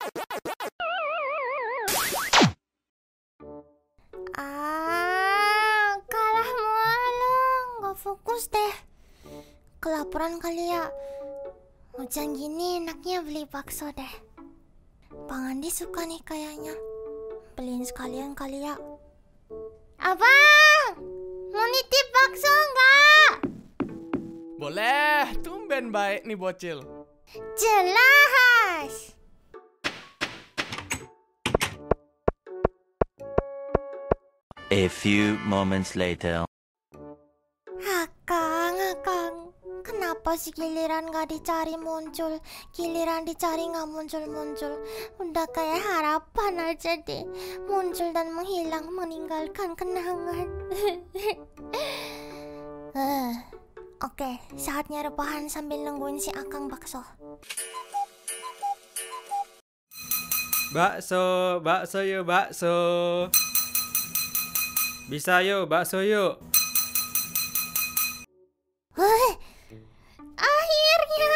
Kalah mulu, nggak fokus deh. Kelaparan kali ya. Hujan gini enaknya beli bakso deh. Bang Andi suka nih kayaknya. Beliin sekalian kali ya. Abang, mau nitip bakso nggak? Boleh, tumben baik nih bocil. Jelas. A few moments later. Akang, kenapa sih giliran gak dicari muncul, giliran dicari gak muncul-muncul? Udah kayak harapan aja deh, muncul dan menghilang meninggalkan kenangan. Oke, saatnya rebahan sambil nungguin si Akang bakso. Bakso yuk, bakso. Bisa yuk, bakso yuk. Akhirnya.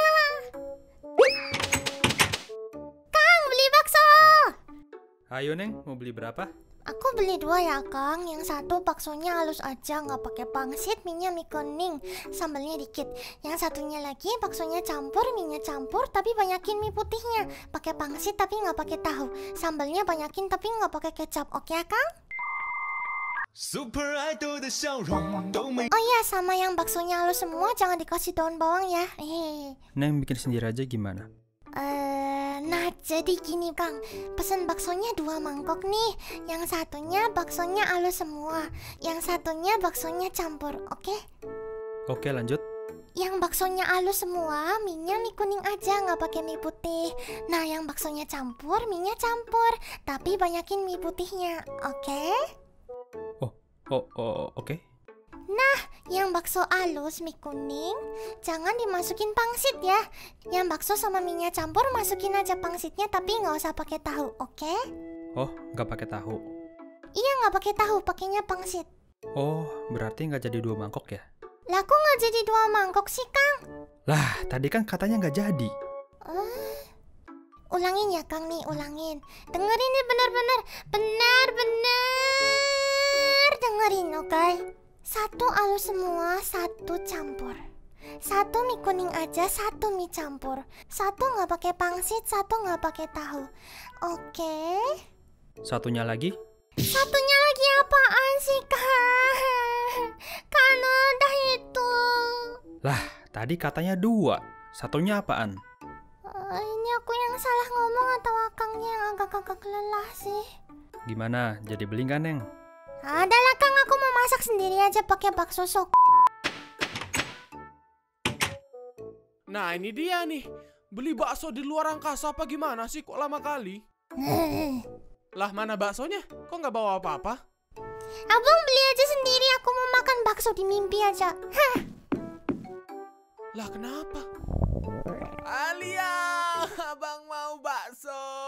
Kang, beli bakso. Ayo Neng, mau beli berapa? Aku beli 2 ya Kang. Yang satu baksonya halus aja, nggak pakai pangsit, minyak mie kuning, sambalnya dikit. Yang satunya lagi baksonya campur, minyak campur tapi banyakin mie putihnya. Pakai pangsit tapi nggak pakai tahu. Sambalnya banyakin tapi nggak pakai kecap. Oke ya Kang? Oh iya, sama yang baksonya halus semua jangan dikasih daun bawang ya. Neng bikin sendiri aja gimana? Nah jadi gini Kang, pesen baksonya 2 mangkok nih. Yang satunya baksonya halus semua, yang satunya baksonya campur, oke? Oke, lanjut. Yang baksonya halus semua, minyak mie kuning aja, nggak pakai mie putih. Nah yang baksonya campur, minyak campur, tapi banyakin mie putihnya, oke? Oke. Nah, yang bakso halus mie kuning jangan dimasukin pangsit ya. Yang bakso sama minyak campur masukin aja pangsitnya tapi nggak usah pakai tahu, oke? Oh, nggak pakai tahu. Iya, nggak pakai tahu, pakainya pangsit. Oh, berarti nggak jadi 2 mangkok ya? Lah kok nggak jadi 2 mangkok sih Kang? Lah, tadi kan katanya nggak jadi. Ulangin ya Kang nih, ulangin. Dengerin nih bener-bener dengerin, oke? 1 halus semua, 1 campur. 1 mie kuning aja, 1 mie campur. 1 nggak pakai pangsit, 1 nggak pakai tahu. Oke? Satunya lagi? Satunya lagi apaan sih Kang? Kan udah itu. Lah, tadi katanya 2. Satunya apaan? Ini aku yang salah ngomong atau Akangnya yang agak-agak lelah sih? Gimana? Jadi beli nggak Neng? Adalah Kang, aku mau masak sendiri aja pakai bakso sok. Nah ini dia nih, beli bakso di luar angkasa apa gimana sih, kok lama kali? Lah mana baksonya? Kok nggak bawa apa-apa? Abang beli aja sendiri, aku mau makan bakso di mimpi aja. Lah kenapa? Alia, abang mau bakso.